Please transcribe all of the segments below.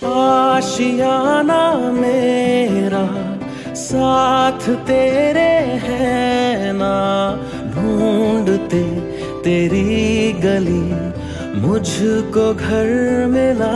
आशियाना मेरा साथ तेरे है ना, ढूंढते तेरी गली मुझको घर मिला।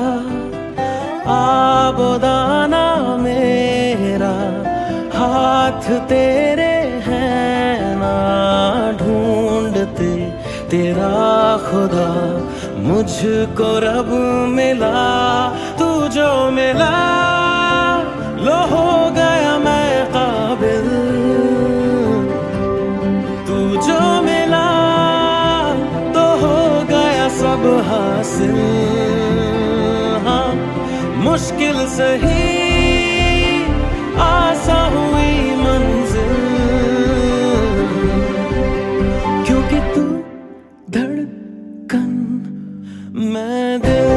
आबोदाना मेरा हाथ तेरे है ना, ढूंढते तेरा खुदा मुझको रब मिला। तू जो मिला लो हो गया मैं काबिल, तू जो मिला तो हो गया सब हासिल। हाँ मुश्किल सही आसान हुई मंजिल, क्योंकि तू धड़कन मैं दिल।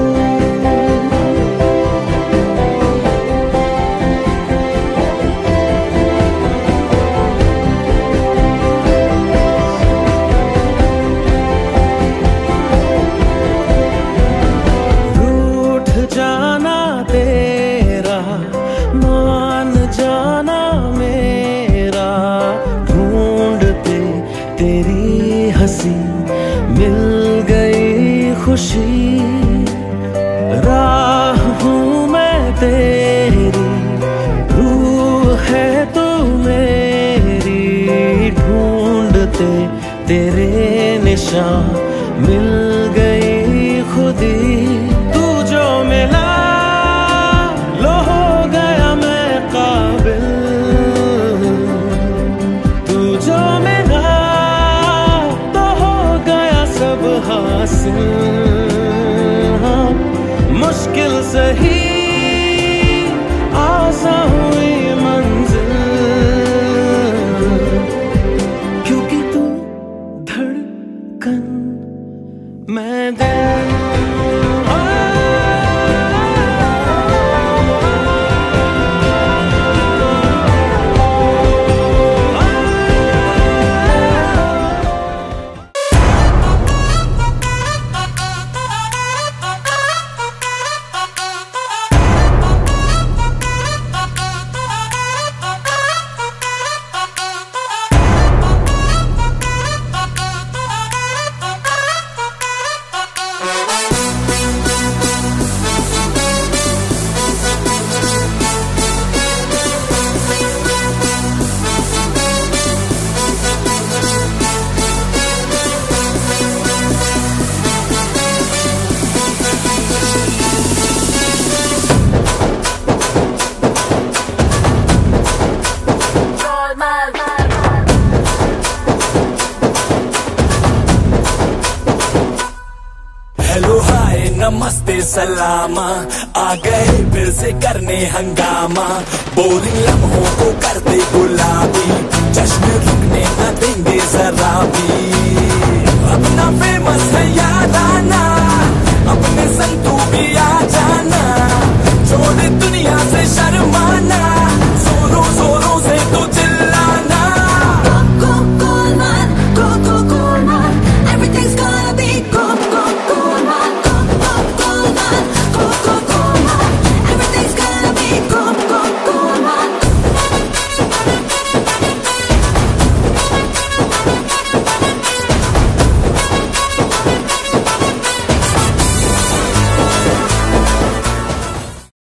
रूठ जाना तेरा मान जाना मेरा, ढूंढते तेरी हंसी मिल गई खुशी। राह हूँ मैं तेरी, रूह है तू मेरी, ढूंढते तेरे निशान मिल गई खुदी। तू जो मिला लो हो गया मैं काबिल, तू जो मिला तो हो गया सब हासिल। हाँ मुश्किल सही आसान हुई मंजिल, क्योंकि तू धड़कन मैं दिल। हेलो हाय नमस्ते सलामा, आ गए फिर से करने हंगामा। बोरिंग लम्हों को करते गुलाबी, जश्न रुकने न देंगे जरा भी। अपना फेमस है याराना,